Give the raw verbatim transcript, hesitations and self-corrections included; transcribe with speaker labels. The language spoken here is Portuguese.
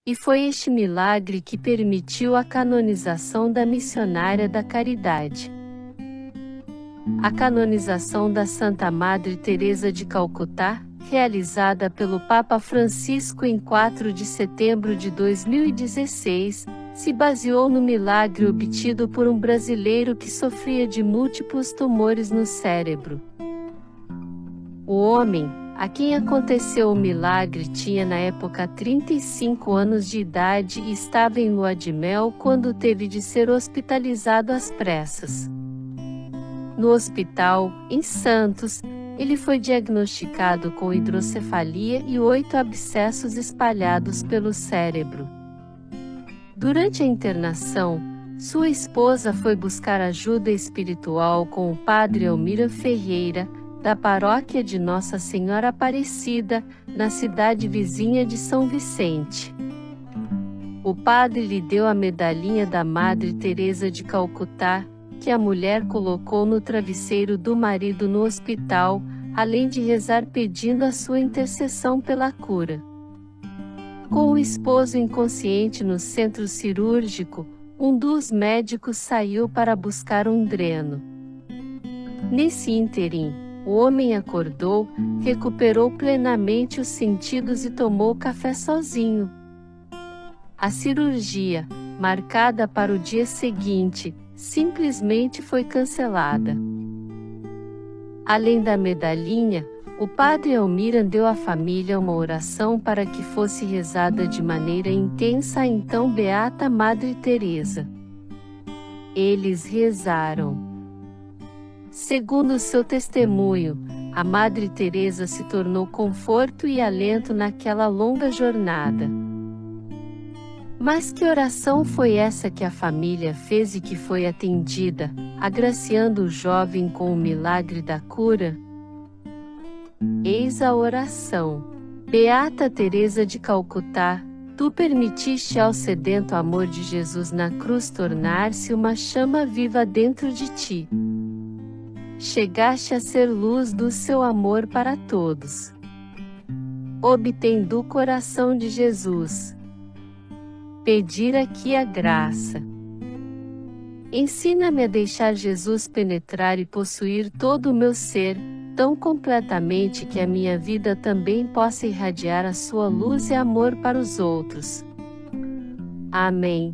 Speaker 1: E foi este milagre que permitiu a canonização da missionária da caridade. A canonização da Santa Madre Teresa de Calcutá, realizada pelo Papa Francisco em quatro de setembro de dois mil e dezesseis, se baseou no milagre obtido por um brasileiro que sofria de múltiplos tumores no cérebro. O homem, a quem aconteceu o milagre, tinha na época trinta e cinco anos de idade e estava em lua de mel quando teve de ser hospitalizado às pressas. No hospital, em Santos, ele foi diagnosticado com hidrocefalia e oito abscessos espalhados pelo cérebro. Durante a internação, sua esposa foi buscar ajuda espiritual com o padre Elmira Ferreira, da paróquia de Nossa Senhora Aparecida, na cidade vizinha de São Vicente. O padre lhe deu a medalhinha da Madre Teresa de Calcutá, que a mulher colocou no travesseiro do marido no hospital, além de rezar pedindo a sua intercessão pela cura. Com o esposo inconsciente no centro cirúrgico, um dos médicos saiu para buscar um dreno. Nesse ínterim, o homem acordou, recuperou plenamente os sentidos e tomou café sozinho. A cirurgia, marcada para o dia seguinte, simplesmente foi cancelada. Além da medalhinha, o padre Elmira deu à família uma oração para que fosse rezada de maneira intensa a então beata Madre Teresa. Eles rezaram. Segundo seu testemunho, a Madre Teresa se tornou conforto e alento naquela longa jornada. Mas que oração foi essa que a família fez e que foi atendida, agraciando o jovem com o milagre da cura? Eis a oração. Beata Teresa de Calcutá, tu permitiste ao sedento amor de Jesus na cruz tornar-se uma chama viva dentro de ti. Chegaste a ser luz do seu amor para todos. Obtém do coração de Jesus pedir aqui a graça. Ensina-me a deixar Jesus penetrar e possuir todo o meu ser, tão completamente que a minha vida também possa irradiar a sua luz e amor para os outros. Amém.